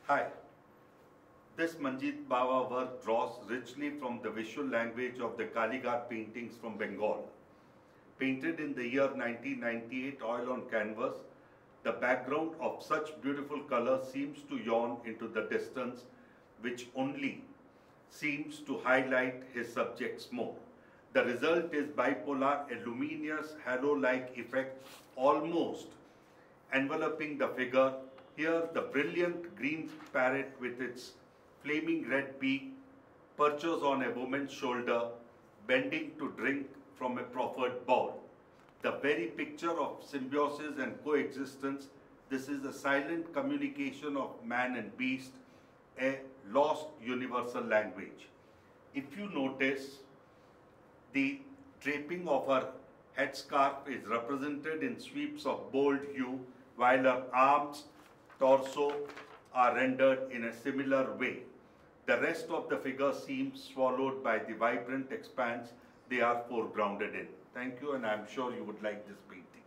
Hi, this Manjit Bawa work draws richly from the visual language of the Kaligar paintings from Bengal. Painted in the year 1998 oil on canvas, the background of such beautiful color seems to yawn into the distance, which only seems to highlight his subjects more. The result is bipolar, a luminous halo-like effect almost enveloping the figure. Here the brilliant green parrot with its flaming red beak perches on a woman's shoulder, bending to drink from a proffered bowl. The very picture of symbiosis and coexistence. This is a silent communication of man and beast, a lost universal language. If you notice, the draping of her headscarf is represented in sweeps of bold hue, while her arms, torso are rendered in a similar way. The rest of the figure seems swallowed by the vibrant expanse they are foregrounded in. Thank you, and I am sure you would like this painting.